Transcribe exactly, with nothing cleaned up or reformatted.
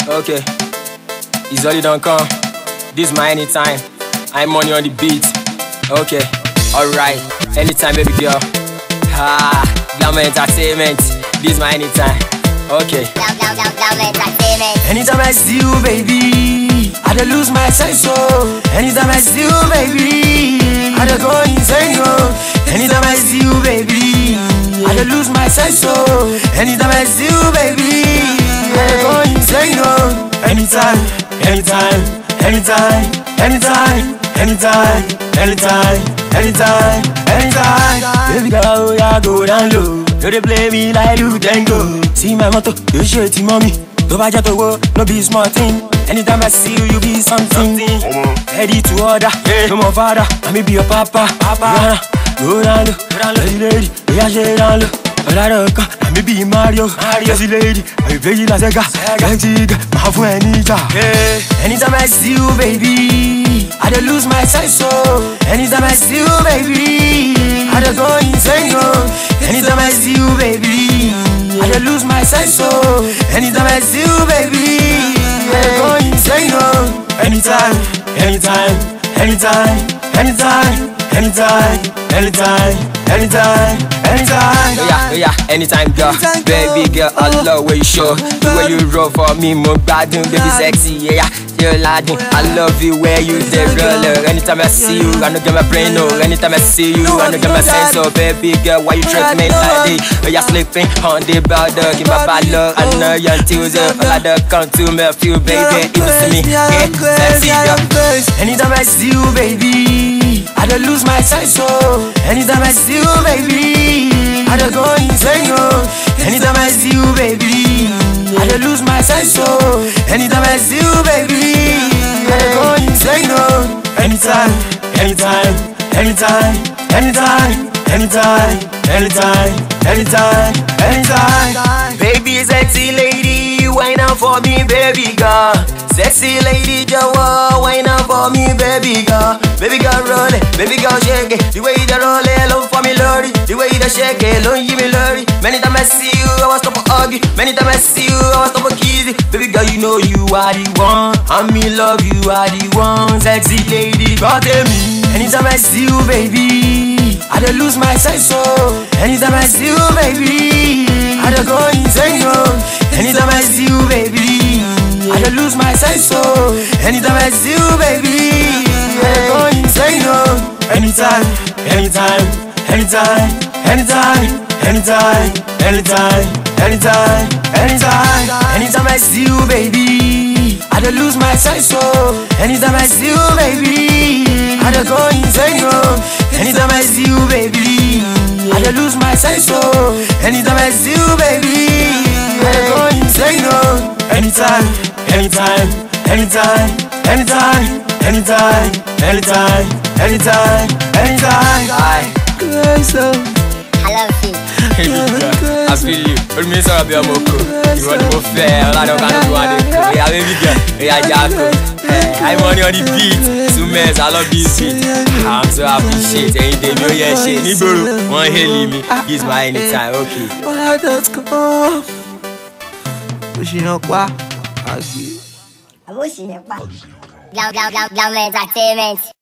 Okay, it's only don't come. This my anytime. I'm money on the beat. Okay, alright. Anytime, baby girl. Ha, Glamour Entertainment. This my anytime. Okay. Anytime I see you, baby, I don't lose my sense, oh. Anytime I see you, baby, I don't go insane, oh. Anytime I see you, baby, I don't lose my sense, oh. Anytime I see you, baby, I don't go insane, oh. Anytime, anytime, anytime, anytime, anytime, anytime, anytime, anytime. Baby girl, yeah, go down low. No, they play me like you then go. See my motto, you shitty mommy. No budget to go, no be small thing. Anytime I see you, you be something. Ready to order, no more father. I may be your papa, papa. Go down low, lady, lady, we are shit down low. I may be Mario, Mario, lady. I play you like Sega, Sega, my friend Ninja. Anytime I see you, baby, I don't lose my sense, oh. Anytime I see you, baby, I don't go insane, oh. Anytime I see you, baby, I don't lose my sense, oh. Anytime I see you, baby, I don't go insane, oh. Anytime, anytime, anytime, anytime, anytime, anytime, anytime, anytime. Yeah, yeah, anytime, girl. Anytime, baby girl, I love where you show. The way you roll for me, more badun, baby sexy, yeah. You're ladding. I love you where you the roller. Anytime I see you, I don't get my brain, no. Anytime I see you, I don't get my sense, oh. Baby girl, why you trick me like this? Oh, you're sleeping on the border, give my bad love. I know you're Tuesday, but I don't come to me, feel baby. Even to me, yeah, sexy girl. Anytime I see you, baby, I don't lose my sense, oh. Anytime I see you, baby, I don't go insane, oh. Anytime I see you, baby, I don't lose my sense, oh. Anytime I see you, baby, I don't go insane, oh. Anytime, anytime, anytime, anytime, anytime, anytime, anytime, anytime. Baby, sexy lady, wine up for me, baby girl. Sexy lady, Jawa, wine up for me, baby girl. Baby girl, roll it, baby girl, shake it. The way you roll it, love for me, lordy. The way you shake it, don't give me lordy. Many times I see you, I was stop for hug you. Many times I see you, I was stop for kiss you. Baby girl, you know you are the one. I me love you, are the one. Sexy lady, God tell me. Anytime I see you, baby, I don't lose my sense, oh. Anytime I see you, baby, I don't go insane, oh. Anytime I see you, baby, I don't lose my sense, oh. Anytime I see you, baby, I don't go insane, oh. Anytime, anytime, anytime, anytime, anytime, anytime, anytime, anytime. Anytime I see you, baby, I don't lose my sense, oh. Anytime I see you, baby, I don't go insane, oh. Anytime I see you, baby, I don't lose my sense, oh. Anytime I see you, baby, I don't go insane, oh. Anytime, anytime, anytime, anytime, anytime, anytime, anytime, anytime. I love you. I feel you. But me sorry be amoko. You want to fair? I don't want to do anything. Yeah, baby girl. Yeah, Jaco. I'm on the beat. Two men, I love this beat. I'm so appreciate anything you hear shit. Me bro, one hell me. It's my anytime. Okay. Why that's go? Wishing up what? I'm wishing up what? Entertainment.